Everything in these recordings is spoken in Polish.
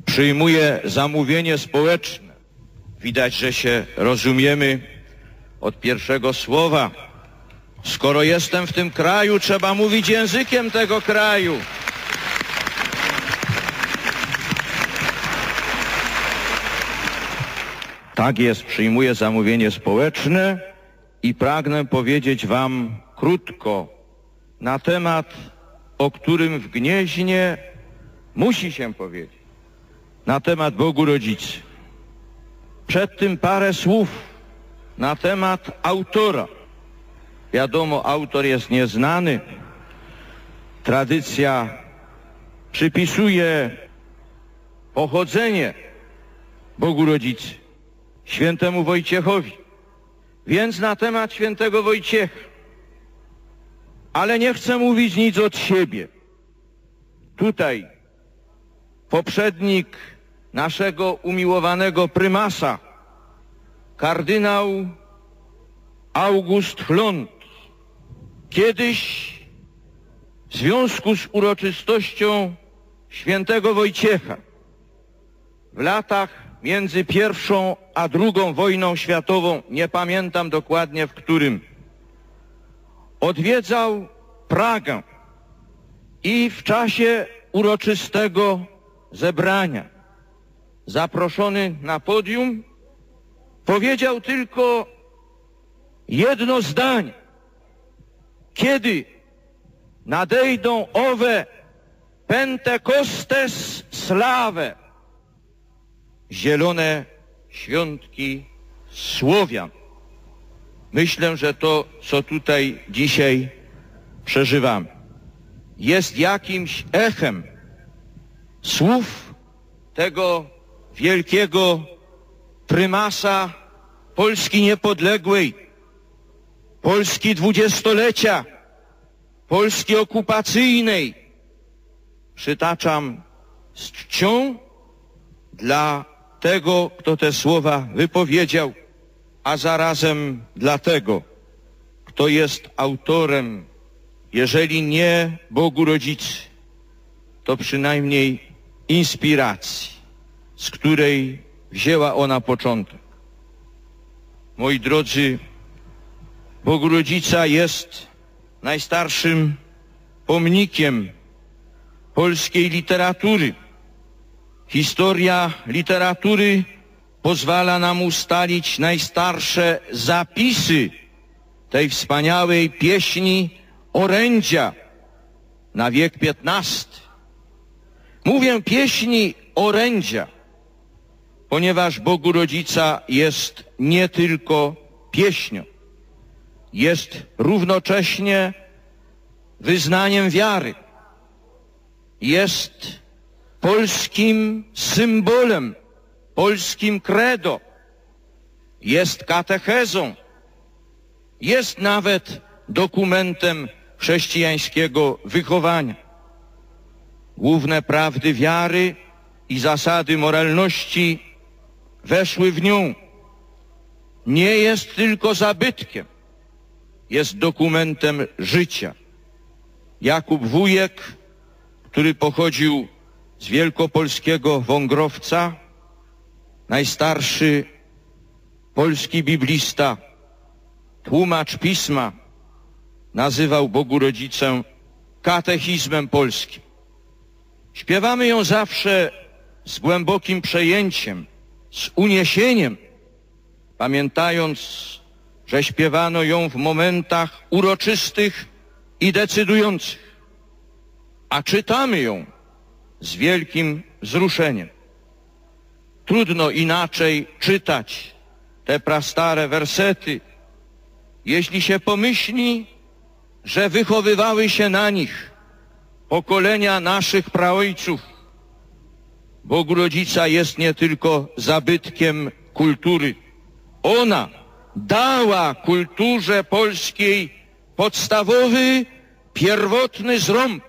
przyjmuję zamówienie społeczne. Widać, że się rozumiemy od pierwszego słowa. Skoro jestem w tym kraju, trzeba mówić językiem tego kraju. Tak jest, przyjmuję zamówienie społeczne i pragnę powiedzieć wam krótko na temat, o którym w Gnieźnie musi się powiedzieć. Na temat Bogu Rodzicy. Przed tym parę słów na temat autora. Wiadomo, autor jest nieznany. Tradycja przypisuje pochodzenie Bogu Rodzicy, świętemu Wojciechowi. Więc na temat świętego Wojciecha. Ale nie chcę mówić nic od siebie. Tutaj poprzednik naszego umiłowanego prymasa, kardynał August Hlond, kiedyś w związku z uroczystością świętego Wojciecha w latach między I a II wojną światową, nie pamiętam dokładnie w którym, odwiedzał Pragę i w czasie uroczystego zebrania, zaproszony na podium, powiedział tylko jedno zdanie. Kiedy nadejdą owe Pentekostes sławe, zielone świątki Słowian. Myślę, że to, co tutaj dzisiaj przeżywamy, jest jakimś echem słów tego wielkiego prymasa Polski niepodległej, Polski dwudziestolecia, Polski okupacyjnej. Przytaczam z czcią dla tego, kto te słowa wypowiedział, a zarazem dla tego, kto jest autorem, jeżeli nie Bogu Rodzicy, to przynajmniej inspiracji, z której wzięła ona początek. Moi drodzy, Bogu Rodzica jest najstarszym pomnikiem polskiej literatury. Historia literatury pozwala nam ustalić najstarsze zapisy tej wspaniałej pieśni orędzia na wiek XV. Mówię pieśni orędzia, ponieważ Bogu Rodzica jest nie tylko pieśnią, jest równocześnie wyznaniem wiary, jest polskim symbolem, polskim credo, jest katechezą, jest nawet dokumentem chrześcijańskiego wychowania. Główne prawdy wiary i zasady moralności weszły w nią. Nie jest tylko zabytkiem, jest dokumentem życia. Jakub Wujek, który pochodził z wielkopolskiego Wągrowca, najstarszy polski biblista, tłumacz pisma, nazywał Bogu Rodzicę katechizmem polskim. Śpiewamy ją zawsze z głębokim przejęciem, z uniesieniem, pamiętając, że śpiewano ją w momentach uroczystych i decydujących, a czytamy ją z wielkim wzruszeniem. Trudno inaczej czytać te prastare wersety, jeśli się pomyśli, że wychowywały się na nich pokolenia naszych praojców. Bogu Rodzica jest nie tylko zabytkiem kultury. Ona dała kulturze polskiej podstawowy, pierwotny zrąb.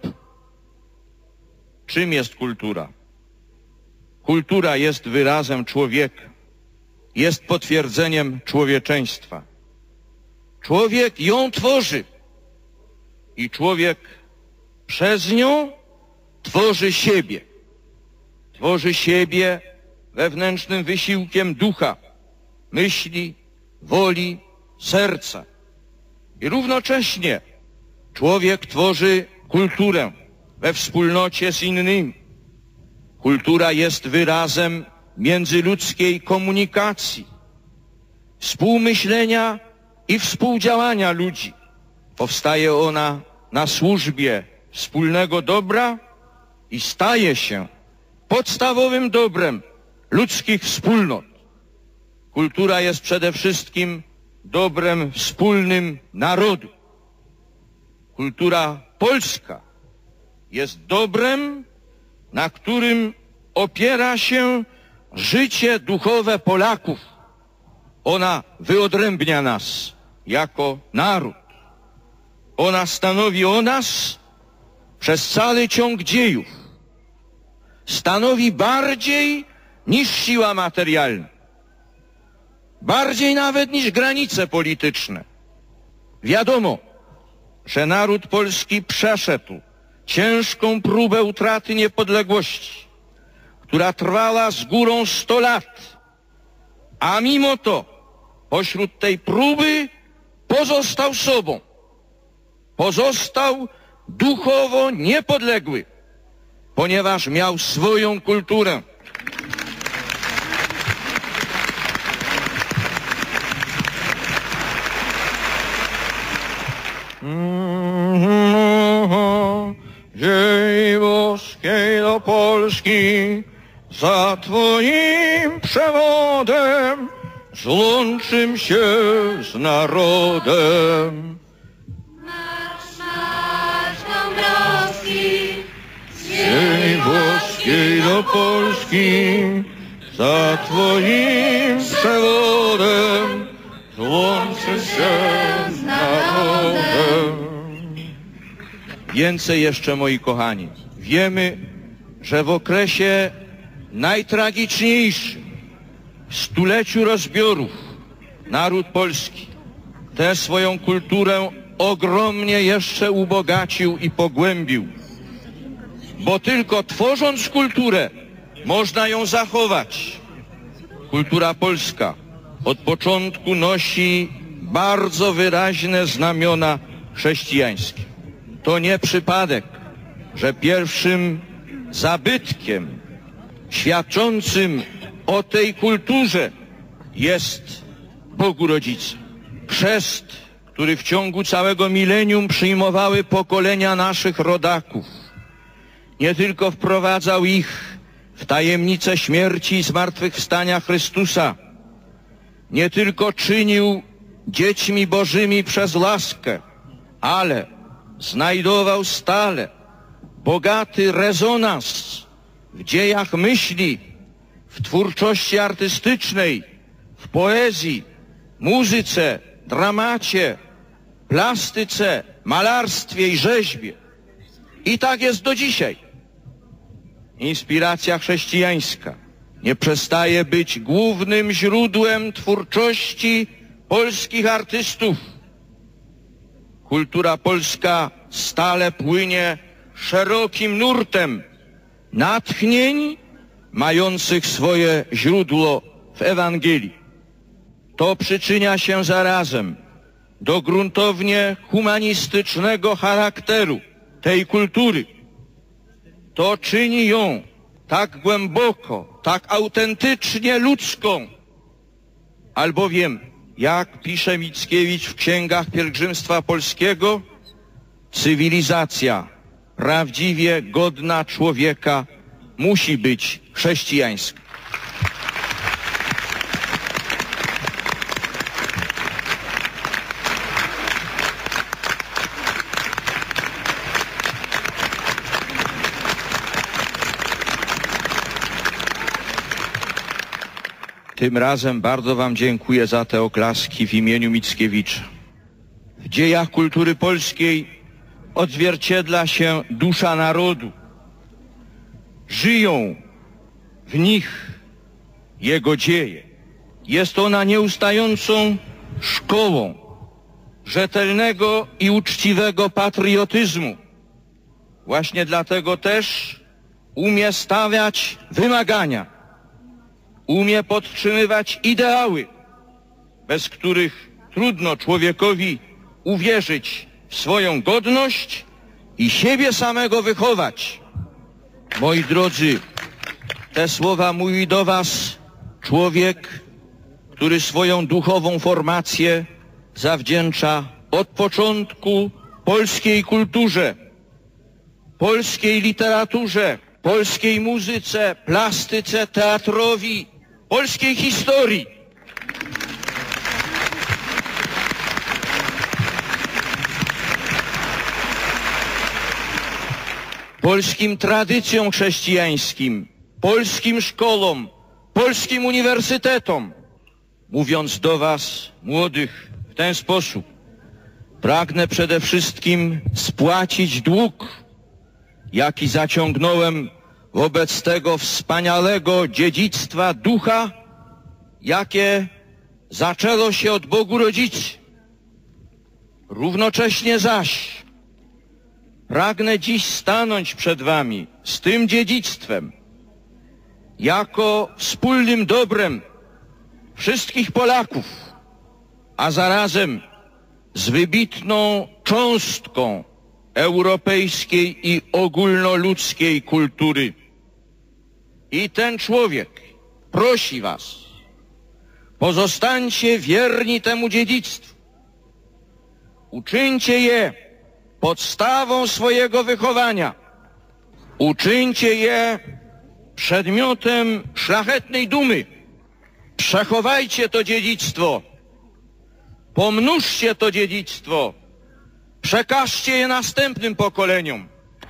Czym jest kultura? Kultura jest wyrazem człowieka, jest potwierdzeniem człowieczeństwa. Człowiek ją tworzy i człowiek przez nią tworzy siebie. tworzy siebie wewnętrznym wysiłkiem ducha, myśli, woli, serca. I równocześnie człowiek tworzy kulturę we wspólnocie z innymi. Kultura jest wyrazem międzyludzkiej komunikacji, współmyślenia i współdziałania ludzi. Powstaje ona na służbie wspólnego dobra i staje się podstawowym dobrem ludzkich wspólnot. Kultura jest przede wszystkim dobrem wspólnym narodu. Kultura polska jest dobrem, na którym opiera się życie duchowe Polaków. Ona wyodrębnia nas jako naród. Ona stanowi o nas przez cały ciąg dziejów. Stanowi bardziej niż siła materialna. Bardziej nawet niż granice polityczne. Wiadomo, że naród polski przeszedł ciężką próbę utraty niepodległości, która trwała z górą 100 lat. A mimo to pośród tej próby pozostał sobą. Pozostał duchowo niepodległy, ponieważ miał swoją kulturę. Ziemi boskiej do Polski, za Twoim przewodem złączym się z narodem. Marsz, marsz Dąbrowski, Z ziemi włoskiej do Polski, za Twoim przewodem złączę się z narodem. Więcej jeszcze, moi kochani, wiemy, że w okresie najtragiczniejszym, stuleciu rozbiorów, naród polski tę swoją kulturę ogromnie jeszcze ubogacił i pogłębił. Bo tylko tworząc kulturę można ją zachować. Kultura polska od początku nosi bardzo wyraźne znamiona chrześcijańskie. To nie przypadek, że pierwszym zabytkiem świadczącym o tej kulturze jest Bogu Rodzice. Chrzest, który w ciągu całego milenium przyjmowały pokolenia naszych rodaków, nie tylko wprowadzał ich w tajemnicę śmierci i zmartwychwstania Chrystusa, nie tylko czynił dziećmi bożymi przez łaskę, ale znajdował stale bogaty rezonans w dziejach myśli, w twórczości artystycznej, w poezji, muzyce, dramacie, plastyce, malarstwie i rzeźbie. I tak jest do dzisiaj. Inspiracja chrześcijańska nie przestaje być głównym źródłem twórczości polskich artystów. Kultura polska stale płynie szerokim nurtem natchnień mających swoje źródło w Ewangelii. To przyczynia się zarazem do gruntownie humanistycznego charakteru tej kultury. To czyni ją tak głęboko, tak autentycznie ludzką, albowiem, jak pisze Mickiewicz w Księgach Pielgrzymstwa Polskiego, cywilizacja prawdziwie godna człowieka musi być chrześcijańska. Tym razem bardzo Wam dziękuję za te oklaski w imieniu Mickiewicza. W dziejach kultury polskiej odzwierciedla się dusza narodu. Żyją w nich jego dzieje. Jest ona nieustającą szkołą rzetelnego i uczciwego patriotyzmu. Właśnie dlatego też umie stawiać wymagania, umie podtrzymywać ideały, bez których trudno człowiekowi uwierzyć w swoją godność i siebie samego wychować. Moi drodzy, te słowa mówi do was człowiek, który swoją duchową formację zawdzięcza od początku polskiej kulturze, polskiej literaturze, polskiej muzyce, plastyce, teatrowi, polskiej historii. Polskim tradycjom chrześcijańskim, polskim szkołom, polskim uniwersytetom. Mówiąc do was, młodych, w ten sposób, pragnę przede wszystkim spłacić dług, jaki zaciągnąłem wobec tego wspaniałego dziedzictwa ducha, jakie zaczęło się od Bogu Rodzicy. Równocześnie zaś pragnę dziś stanąć przed wami z tym dziedzictwem jako wspólnym dobrem wszystkich Polaków, a zarazem z wybitną cząstką europejskiej i ogólnoludzkiej kultury. I ten człowiek prosi was, pozostańcie wierni temu dziedzictwu. Uczyńcie je podstawą swojego wychowania. Uczyńcie je przedmiotem szlachetnej dumy. Przechowajcie to dziedzictwo. Pomnóżcie to dziedzictwo. Przekażcie je następnym pokoleniom.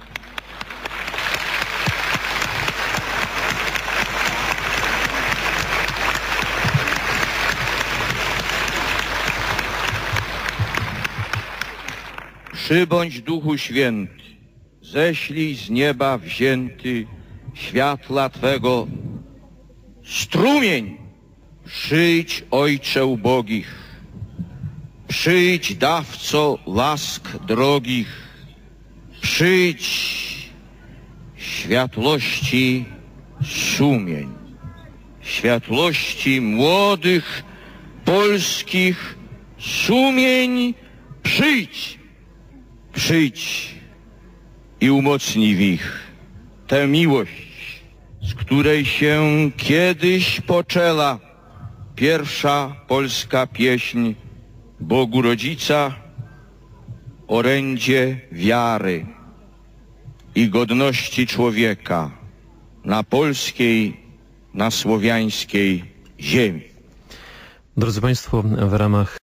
Przybądź Duchu Święty, ześlij z nieba wzięty światła Twego strumień. Przyjdź, Ojcze ubogich, przyjdź, dawco łask drogich, przyjdź, światłości sumień, światłości młodych polskich sumień, przyjdź, przyjdź i umocnij w ich tę miłość, z której się kiedyś poczęła pierwsza polska pieśń Bogu Rodzica, orędzie wiary i godności człowieka na polskiej, na słowiańskiej ziemi. Drodzy Państwo, w ramach